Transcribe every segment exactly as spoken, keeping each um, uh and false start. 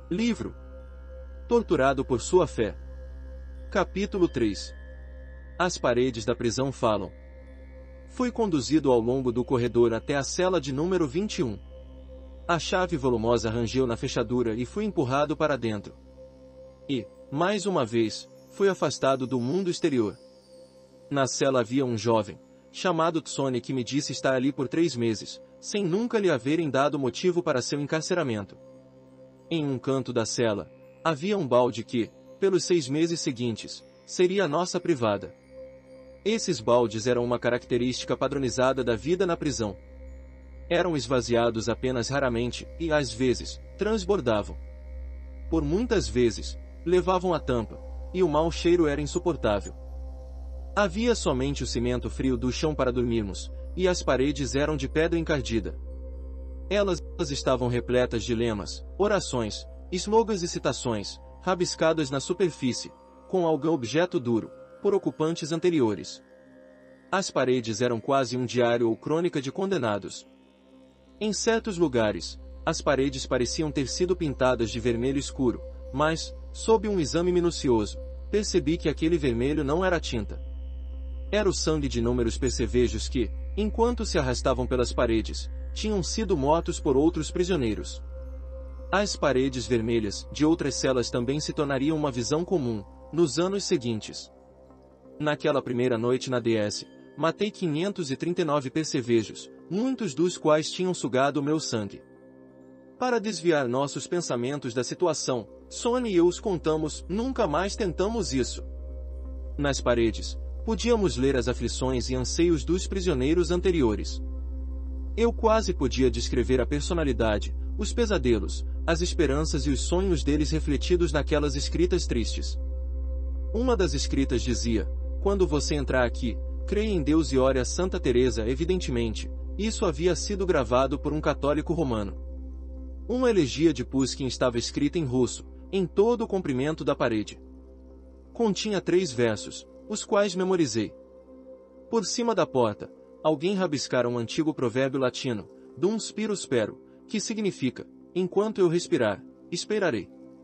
Livro. Torturado por sua fé. Capítulo três. As paredes da prisão falam. Fui conduzido ao longo do corredor até a cela de número vinte e um. A chave volumosa rangeu na fechadura e fui empurrado para dentro. E, mais uma vez, fui afastado do mundo exterior. Na cela havia um jovem, chamado Tsone, que me disse estar ali por três meses, sem nunca lhe haverem dado motivo para seu encarceramento. Em um canto da cela, havia um balde que, pelos seis meses seguintes, seria a nossa privada. Esses baldes eram uma característica padronizada da vida na prisão. Eram esvaziados apenas raramente e, às vezes, transbordavam. Por muitas vezes, levavam a tampa, e o mau cheiro era insuportável. Havia somente o cimento frio do chão para dormirmos, e as paredes eram de pedra encardida. Elas estavam repletas de lemas, orações, slogans e citações, rabiscadas na superfície, com algum objeto duro, por ocupantes anteriores. As paredes eram quase um diário ou crônica de condenados. Em certos lugares, as paredes pareciam ter sido pintadas de vermelho escuro, mas, sob um exame minucioso, percebi que aquele vermelho não era tinta. Era o sangue de inúmeros percevejos que, enquanto se arrastavam pelas paredes, tinham sido mortos por outros prisioneiros. As paredes vermelhas de outras celas também se tornariam uma visão comum, nos anos seguintes. Naquela primeira noite na D S, matei quinhentos e trinta e nove percevejos, muitos dos quais tinham sugado o meu sangue. Para desviar nossos pensamentos da situação, Tsone e eu os contamos, nunca mais tentamos isso. Nas paredes, podíamos ler as aflições e anseios dos prisioneiros anteriores. Eu quase podia descrever a personalidade, os pesadelos, as esperanças e os sonhos deles refletidos naquelas escritas tristes. Uma das escritas dizia: quando você entrar aqui, creia em Deus e ore a Santa Teresa. Evidentemente, isso havia sido gravado por um católico romano. Uma elegia de Pushkin estava escrita em russo, em todo o comprimento da parede. Continha três versos, os quais memorizei. Por cima da porta, alguém rabiscara um antigo provérbio latino, dum spiro spero, que significa: enquanto eu respirar, esperarei.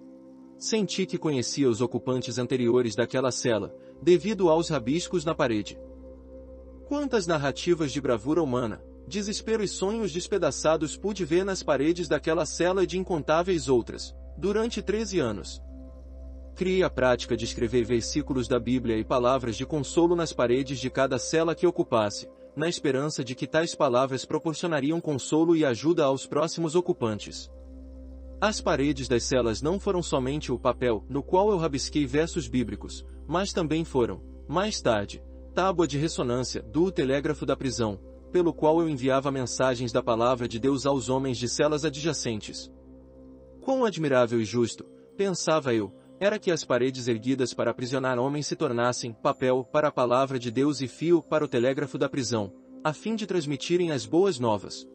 Senti que conhecia os ocupantes anteriores daquela cela, devido aos rabiscos na parede. Quantas narrativas de bravura humana, desespero e sonhos despedaçados pude ver nas paredes daquela cela e de incontáveis outras, durante treze anos. Criei a prática de escrever versículos da Bíblia e palavras de consolo nas paredes de cada cela que ocupasse, na esperança de que tais palavras proporcionariam consolo e ajuda aos próximos ocupantes. As paredes das celas não foram somente o papel no qual eu rabisquei versos bíblicos, mas também foram, mais tarde, tábua de ressonância do telégrafo da prisão, pelo qual eu enviava mensagens da palavra de Deus aos homens de celas adjacentes. Quão admirável e justo, pensava eu, era que as paredes erguidas para aprisionar homens se tornassem papel para a palavra de Deus e fio para o telégrafo da prisão, a fim de transmitirem as boas novas.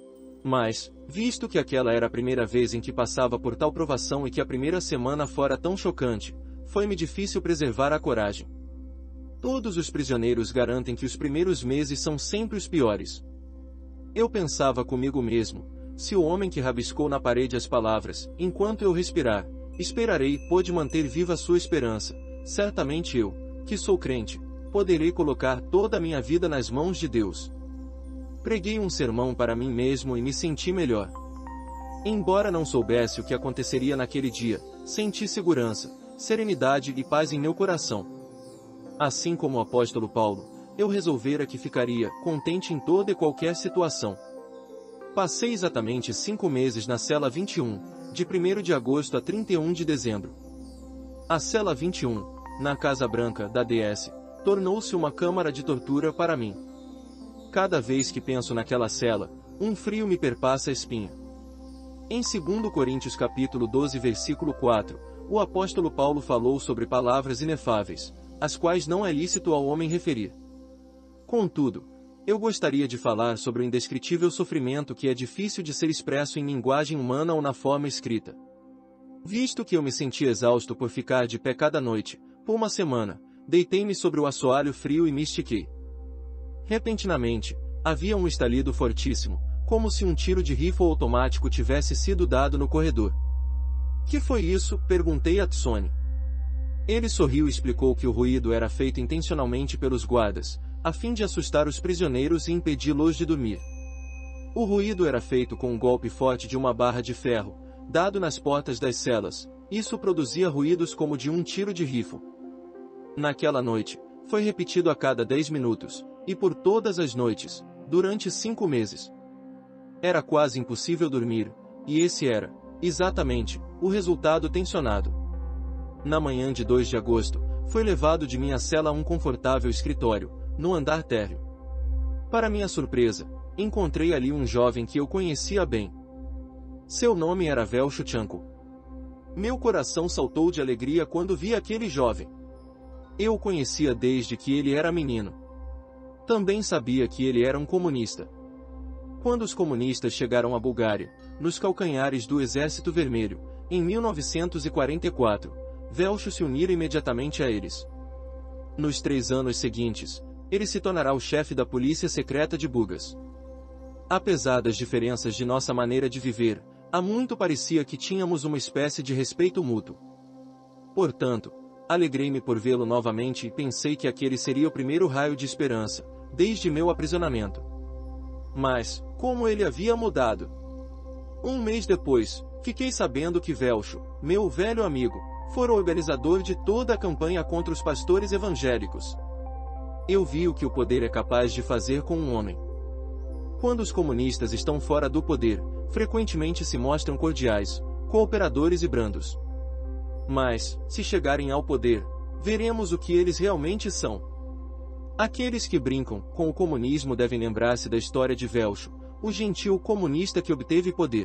Mas, visto que aquela era a primeira vez em que passava por tal provação e que a primeira semana fora tão chocante, foi-me difícil preservar a coragem. Todos os prisioneiros garantem que os primeiros meses são sempre os piores. Eu pensava comigo mesmo: se o homem que rabiscou na parede as palavras, enquanto eu respirar, esperarei, pôde manter viva a sua esperança, certamente eu, que sou crente, poderei colocar toda a minha vida nas mãos de Deus. Preguei um sermão para mim mesmo e me senti melhor. Embora não soubesse o que aconteceria naquele dia, senti segurança, serenidade e paz em meu coração. Assim como o apóstolo Paulo, eu resolvera que ficaria contente em toda e qualquer situação. Passei exatamente cinco meses na cela vinte e um, de primeiro de agosto a trinta e um de dezembro. A cela vinte e um, na Casa Branca da D S, tornou-se uma câmara de tortura para mim. Cada vez que penso naquela cela, um frio me perpassa a espinha. Em dois Coríntios capítulo doze versículo quatro, o apóstolo Paulo falou sobre palavras inefáveis, as quais não é lícito ao homem referir. Contudo, eu gostaria de falar sobre o indescritível sofrimento que é difícil de ser expresso em linguagem humana ou na forma escrita. Visto que eu me senti exausto por ficar de pé cada noite, por uma semana, deitei-me sobre o assoalho frio e me estiquei. Repentinamente, havia um estalido fortíssimo, como se um tiro de rifle automático tivesse sido dado no corredor. Que foi isso? Perguntei a Tsone. Ele sorriu e explicou que o ruído era feito intencionalmente pelos guardas, a fim de assustar os prisioneiros e impedi-los de dormir. O ruído era feito com um golpe forte de uma barra de ferro, dado nas portas das celas. Isso produzia ruídos como de um tiro de rifle. Naquela noite, foi repetido a cada dez minutos, e por todas as noites, durante cinco meses. Era quase impossível dormir, e esse era, exatamente, o resultado tensionado. Na manhã de dois de agosto, foi levado de minha cela a um confortável escritório, no andar térreo. Para minha surpresa, encontrei ali um jovem que eu conhecia bem. Seu nome era Velcho Chanko. Meu coração saltou de alegria quando vi aquele jovem. Eu o conhecia desde que ele era menino. Também sabia que ele era um comunista. Quando os comunistas chegaram à Bulgária, nos calcanhares do Exército Vermelho, em mil novecentos e quarenta e quatro, Velcho se unira imediatamente a eles. Nos três anos seguintes, ele se tornará o chefe da polícia secreta de Burgas. Apesar das diferenças de nossa maneira de viver, há muito parecia que tínhamos uma espécie de respeito mútuo. Portanto, alegrei-me por vê-lo novamente e pensei que aquele seria o primeiro raio de esperança, desde meu aprisionamento. Mas, como ele havia mudado? Um mês depois, fiquei sabendo que Velcho, meu velho amigo, fora o organizador de toda a campanha contra os pastores evangélicos. Eu vi o que o poder é capaz de fazer com um homem. Quando os comunistas estão fora do poder, frequentemente se mostram cordiais, cooperadores e brandos. Mas, se chegarem ao poder, veremos o que eles realmente são. Aqueles que brincam com o comunismo devem lembrar-se da história de Velcho, o gentil comunista que obteve poder.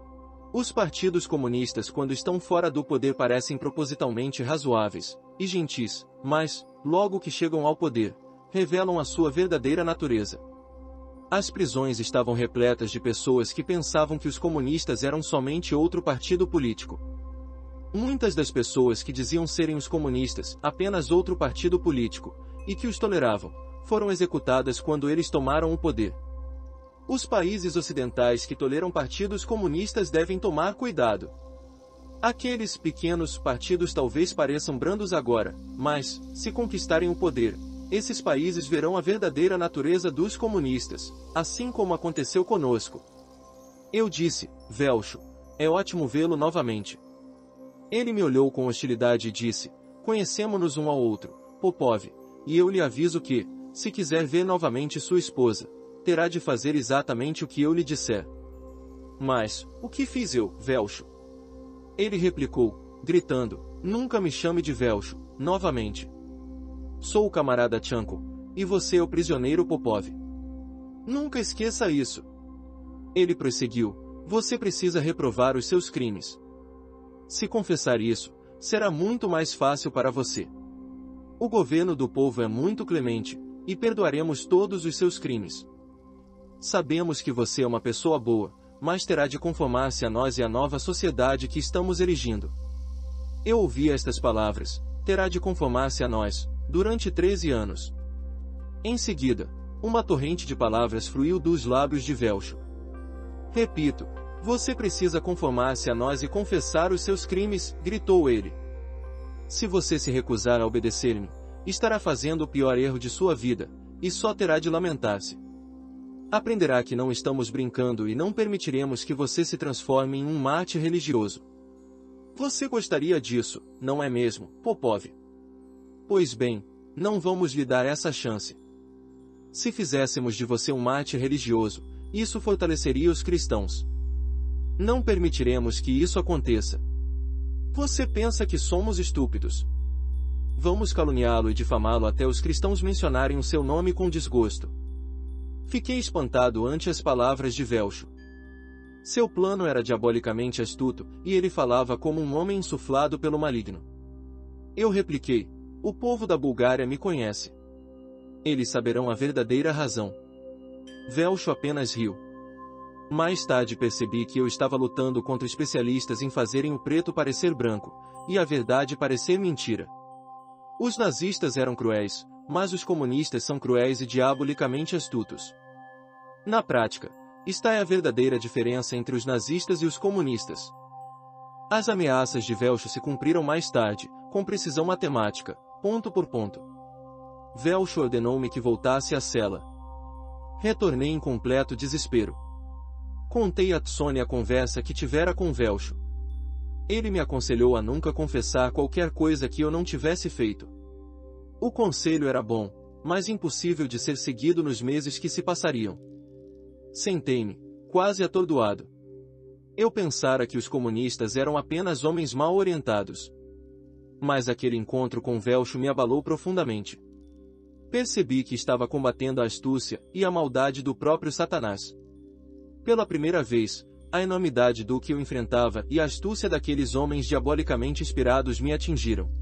Os partidos comunistas, quando estão fora do poder, parecem propositalmente razoáveis e gentis, mas, logo que chegam ao poder, revelam a sua verdadeira natureza. As prisões estavam repletas de pessoas que pensavam que os comunistas eram somente outro partido político. Muitas das pessoas que diziam serem os comunistas apenas outro partido político, e que os toleravam, foram executadas quando eles tomaram o poder. Os países ocidentais que toleram partidos comunistas devem tomar cuidado. Aqueles pequenos partidos talvez pareçam brandos agora, mas, se conquistarem o poder, esses países verão a verdadeira natureza dos comunistas, assim como aconteceu conosco. Eu disse, Velcho, é ótimo vê-lo novamente. Ele me olhou com hostilidade e disse, conhecemo-nos um ao outro, Popov, e eu lhe aviso que, se quiser ver novamente sua esposa, terá de fazer exatamente o que eu lhe disser. Mas, o que fiz eu, Velcho? Ele replicou, gritando, nunca me chame de Velcho, novamente. Sou o camarada Chanko, e você é o prisioneiro Popov. Nunca esqueça isso. Ele prosseguiu, você precisa reprovar os seus crimes. Se confessar isso, será muito mais fácil para você. O governo do povo é muito clemente, e perdoaremos todos os seus crimes. Sabemos que você é uma pessoa boa, mas terá de conformar-se a nós e à nova sociedade que estamos erigindo. Eu ouvi estas palavras, terá de conformar-se a nós, durante treze anos. Em seguida, uma torrente de palavras fluiu dos lábios de Velcho. Repito, você precisa conformar-se a nós e confessar os seus crimes, gritou ele. Se você se recusar a obedecer-me, estará fazendo o pior erro de sua vida, e só terá de lamentar-se. Aprenderá que não estamos brincando e não permitiremos que você se transforme em um mártir religioso. Você gostaria disso, não é mesmo, Popov? Pois bem, não vamos lhe dar essa chance. Se fizéssemos de você um mártir religioso, isso fortaleceria os cristãos. Não permitiremos que isso aconteça. Você pensa que somos estúpidos. Vamos caluniá-lo e difamá-lo até os cristãos mencionarem o seu nome com desgosto. Fiquei espantado ante as palavras de Velcho. Seu plano era diabolicamente astuto, e ele falava como um homem insuflado pelo maligno. Eu repliquei, o povo da Bulgária me conhece. Eles saberão a verdadeira razão. Velcho apenas riu. Mais tarde percebi que eu estava lutando contra especialistas em fazerem o preto parecer branco, e a verdade parecer mentira. Os nazistas eram cruéis, mas os comunistas são cruéis e diabolicamente astutos. Na prática, está a verdadeira diferença entre os nazistas e os comunistas. As ameaças de Velcho se cumpriram mais tarde, com precisão matemática, ponto por ponto. Velcho ordenou-me que voltasse à cela. Retornei em completo desespero. Contei a Tsone a conversa que tivera com Velcho. Ele me aconselhou a nunca confessar qualquer coisa que eu não tivesse feito. O conselho era bom, mas impossível de ser seguido nos meses que se passariam. Sentei-me, quase atordoado. Eu pensara que os comunistas eram apenas homens mal orientados. Mas aquele encontro com Velcho me abalou profundamente. Percebi que estava combatendo a astúcia e a maldade do próprio Satanás. Pela primeira vez, a enormidade do que eu enfrentava e a astúcia daqueles homens diabolicamente inspirados me atingiram.